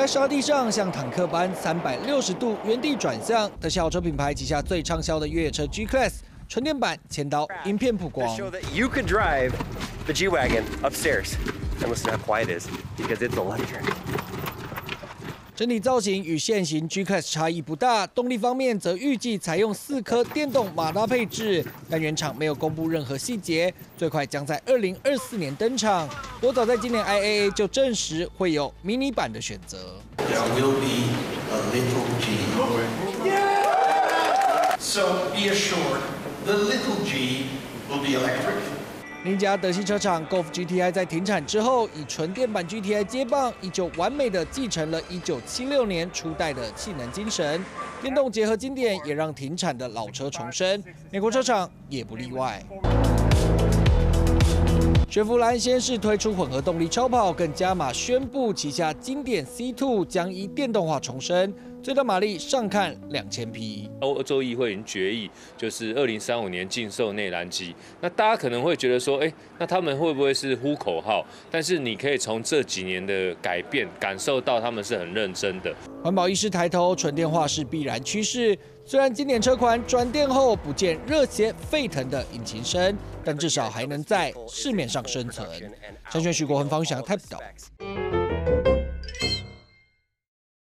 在沙地上像坦克般360度原地转向。德系豪车品牌旗下最畅销的越野车 G-Class 纯电版前导影片曝光。 You could drive the G-Wagon upstairs and listen to how quiet it is because it's electric. 整体造型与现行 G-Class 差异不大，动力方面则预计采用4颗电动马达配置，但原厂没有公布任何细节，最快将在2024年登场。不过早在今年 IAA 就证实会有迷你版的选择。 There will be a little G. So be assured, the little G will be electric. 另一家德系车厂 Golf GTI 在停产之后，以纯电版 GTI 接棒，依旧完美的继承了1976年初代的气能精神。电动结合经典，也让停产的老车重生。美国车厂也不例外。雪佛兰先是推出混合动力超跑，更加码宣布旗下经典 C2 将以电动化重生，最大马力上看2000匹。 欧洲议会已经决议，就是2035年禁售内燃机。那大家可能会觉得说，那他们会不会是呼口号？但是你可以从这几年的改变感受到他们是很认真的。 环保意识抬头，纯电化是必然趋势。虽然经典车款转电后不见热血沸腾的引擎声，但至少还能在市面上生存。陈轩、许国恒、方翔、台报道。